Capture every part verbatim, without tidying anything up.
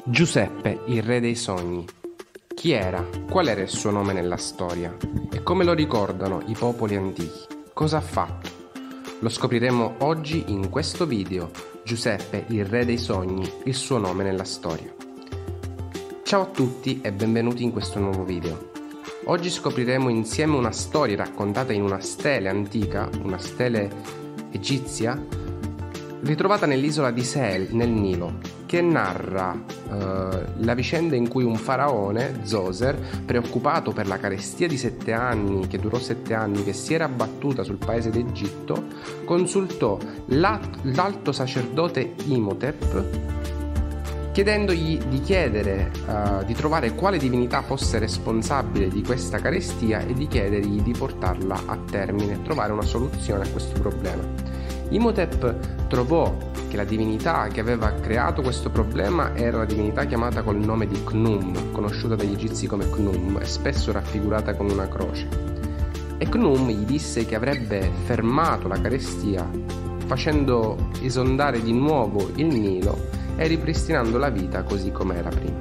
Giuseppe, il re dei sogni. Chi era? Qual era il suo nome nella storia? E come lo ricordano i popoli antichi? Cosa ha fatto? Lo scopriremo oggi in questo video. Giuseppe, il re dei sogni, il suo nome nella storia. Ciao a tutti e benvenuti in questo nuovo video. Oggi scopriremo insieme una storia raccontata in una stele antica, una stele egizia, ritrovata nell'isola di Sel, nel Nilo, che narra uh, la vicenda in cui un faraone, Zoser, preoccupato per la carestia di sette anni, che durò sette anni, che si era abbattuta sul paese d'Egitto, consultò l'alto sacerdote Imhotep, chiedendogli di chiedere, uh, di trovare quale divinità fosse responsabile di questa carestia e di chiedergli di portarla a termine, trovare una soluzione a questo problema. Imhotep trovò che la divinità che aveva creato questo problema era la divinità chiamata col nome di Khnum, conosciuta dagli egizi come Khnum e spesso raffigurata con una croce. E Khnum gli disse che avrebbe fermato la carestia facendo esondare di nuovo il Nilo e ripristinando la vita così come era prima.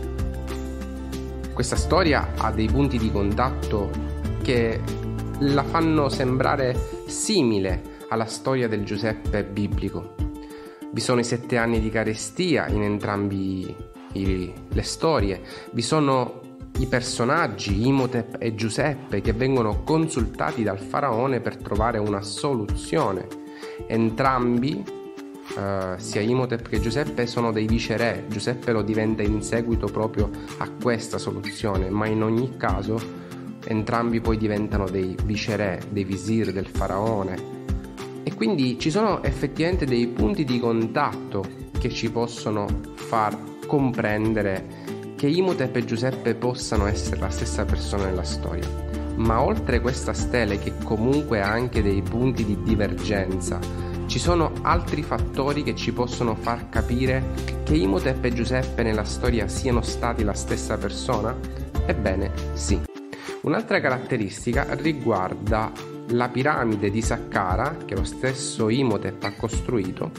Questa storia ha dei punti di contatto che la fanno sembrare simile alla storia del Giuseppe biblico. Vi sono i sette anni di carestia in entrambi i, le storie, vi sono i personaggi Imhotep e Giuseppe che vengono consultati dal faraone per trovare una soluzione. Entrambi, eh, sia Imhotep che Giuseppe, sono dei viceré. Giuseppe lo diventa in seguito proprio a questa soluzione, ma in ogni caso entrambi poi diventano dei viceré, dei visir del faraone. E quindi ci sono effettivamente dei punti di contatto che ci possono far comprendere che Imhotep e Giuseppe possano essere la stessa persona nella storia. Ma oltre questa stele, che comunque ha anche dei punti di divergenza, ci sono altri fattori che ci possono far capire che Imhotep e Giuseppe nella storia siano stati la stessa persona? Ebbene, sì. Un'altra caratteristica riguarda la piramide di Saqqara, che lo stesso Imhotep ha costruito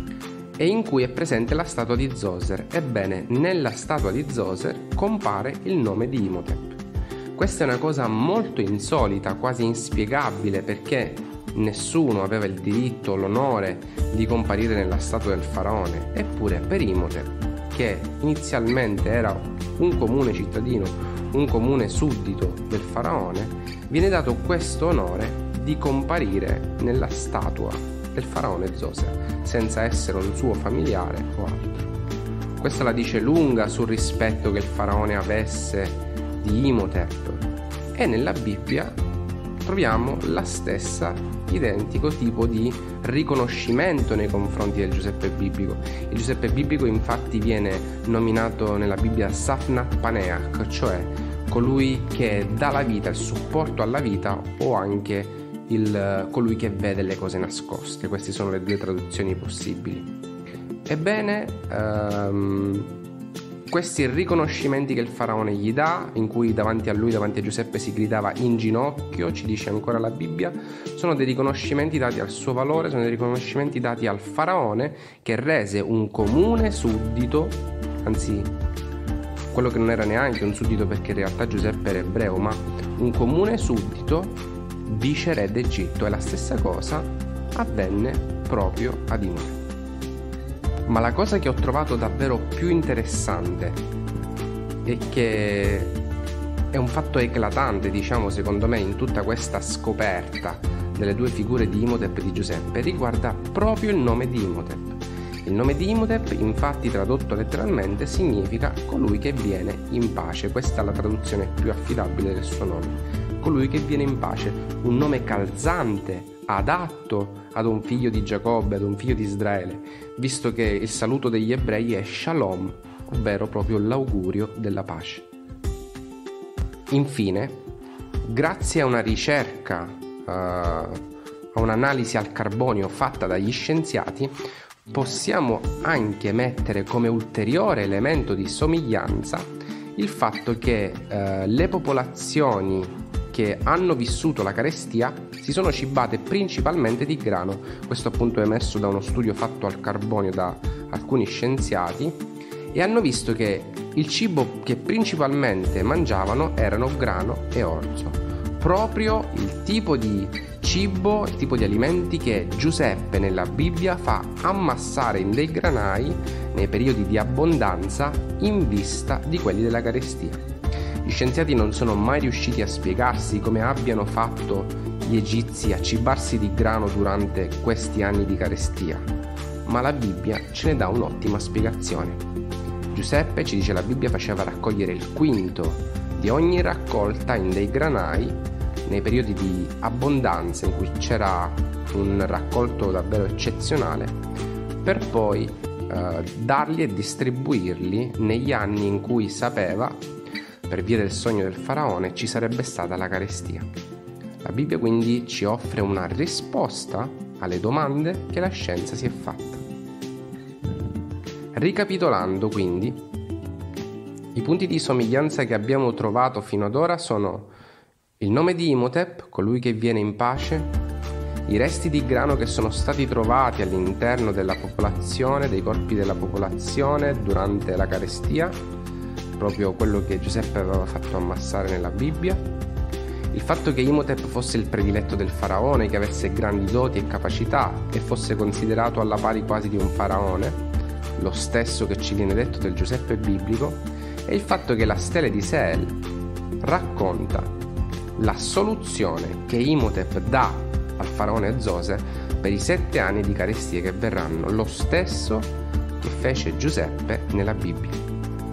e in cui è presente la statua di Zoser. Ebbene, nella statua di Zoser compare il nome di Imhotep. Questa è una cosa molto insolita, quasi inspiegabile, perché nessuno aveva il diritto o l'onore di comparire nella statua del faraone. Eppure per Imhotep, che inizialmente era un comune cittadino, un comune suddito del faraone, viene dato questo onore di comparire nella statua del faraone Zoser, senza essere un suo familiare o altro. Questa la dice lunga sul rispetto che il faraone avesse di Imhotep, e nella Bibbia troviamo la stessa identico tipo di riconoscimento nei confronti del Giuseppe biblico. Il Giuseppe biblico infatti viene nominato nella Bibbia Safnat Paneach, cioè colui che dà la vita, il supporto alla vita, o anche il, colui che vede le cose nascoste. Queste sono le due traduzioni possibili. Ebbene, ehm, questi riconoscimenti che il faraone gli dà, in cui davanti a lui, davanti a Giuseppe, si gridava in ginocchio, ci dice ancora la Bibbia, sono dei riconoscimenti dati al suo valore, sono dei riconoscimenti dati al faraone, che rese un comune suddito, anzi quello che non era neanche un suddito, perché in realtà Giuseppe era ebreo, ma un comune suddito viceré d'Egitto. E la stessa cosa avvenne proprio ad Imhotep. Ma la cosa che ho trovato davvero più interessante e che è un fatto eclatante, diciamo, secondo me, in tutta questa scoperta delle due figure di Imhotep e di Giuseppe, riguarda proprio il nome di Imhotep. Il nome di Imhotep, infatti, tradotto letteralmente, significa colui che viene in pace. Questa è la traduzione più affidabile del suo nome. Colui che viene in pace, un nome calzante, adatto ad un figlio di Giacobbe, ad un figlio di Israele, visto che il saluto degli ebrei è Shalom, ovvero proprio l'augurio della pace. Infine, grazie a una ricerca, uh, a un'analisi al carbonio fatta dagli scienziati, possiamo anche mettere come ulteriore elemento di somiglianza il fatto che uh, le popolazioni che hanno vissuto la carestia si sono cibate principalmente di grano. Questo appunto è emerso da uno studio fatto al carbonio da alcuni scienziati, e hanno visto che il cibo che principalmente mangiavano erano grano e orzo, proprio il tipo di cibo, il tipo di alimenti che Giuseppe nella Bibbia fa ammassare in dei granai nei periodi di abbondanza in vista di quelli della carestia. Gli scienziati non sono mai riusciti a spiegarsi come abbiano fatto gli egizi a cibarsi di grano durante questi anni di carestia, ma la Bibbia ce ne dà un'ottima spiegazione. Giuseppe, ci dice la Bibbia, faceva raccogliere il quinto di ogni raccolta in dei granai nei periodi di abbondanza in cui c'era un raccolto davvero eccezionale, per poi eh, darli e distribuirli negli anni in cui sapeva, per via del sogno del faraone, ci sarebbe stata la carestia. La Bibbia quindi ci offre una risposta alle domande che la scienza si è fatta. Ricapitolando quindi, i punti di somiglianza che abbiamo trovato fino ad ora sono il nome di Imhotep, colui che viene in pace, i resti di grano che sono stati trovati all'interno della popolazione, dei corpi della popolazione durante la carestia, proprio quello che Giuseppe aveva fatto ammassare nella Bibbia, il fatto che Imhotep fosse il prediletto del faraone, che avesse grandi doti e capacità e fosse considerato alla pari quasi di un faraone, lo stesso che ci viene detto del Giuseppe biblico, e il fatto che la stele di Seel racconta la soluzione che Imhotep dà al faraone Zose per i sette anni di carestie che verranno, lo stesso che fece Giuseppe nella Bibbia.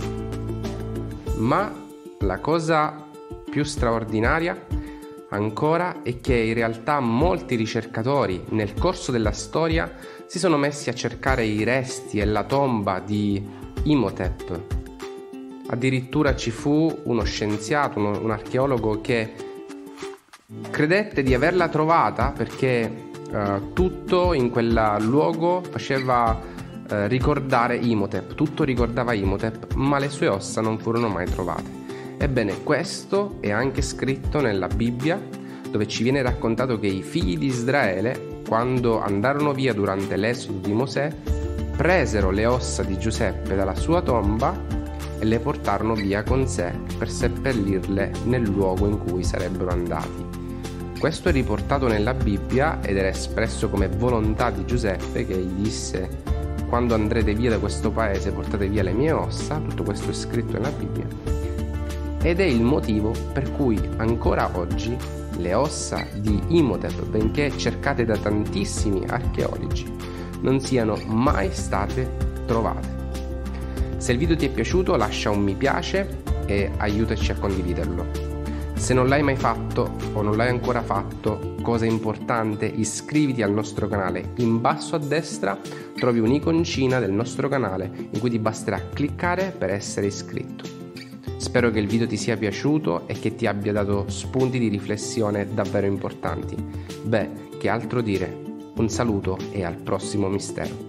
Ma la cosa più straordinaria ancora è che in realtà molti ricercatori nel corso della storia si sono messi a cercare i resti e la tomba di Imhotep. Addirittura ci fu uno scienziato, uno, un archeologo che credette di averla trovata perché uh, tutto in quel luogo faceva ricordare Imhotep, tutto ricordava Imhotep, ma le sue ossa non furono mai trovate. Ebbene, questo è anche scritto nella Bibbia, dove ci viene raccontato che i figli di Israele, quando andarono via durante l'esodo di Mosè, presero le ossa di Giuseppe dalla sua tomba e le portarono via con sé per seppellirle nel luogo in cui sarebbero andati. Questo è riportato nella Bibbia ed era espresso come volontà di Giuseppe, che gli disse: quando andrete via da questo paese portate via le mie ossa. Tutto questo è scritto nella Bibbia ed è il motivo per cui ancora oggi le ossa di Imhotep, benché cercate da tantissimi archeologi, non siano mai state trovate. Se il video ti è piaciuto, lascia un mi piace e aiutaci a condividerlo. Se non l'hai mai fatto o non l'hai ancora fatto, cosa importante, iscriviti al nostro canale. In basso a destra trovi un'iconcina del nostro canale in cui ti basterà cliccare per essere iscritto. Spero che il video ti sia piaciuto e che ti abbia dato spunti di riflessione davvero importanti. Beh, che altro dire? Un saluto e al prossimo mistero.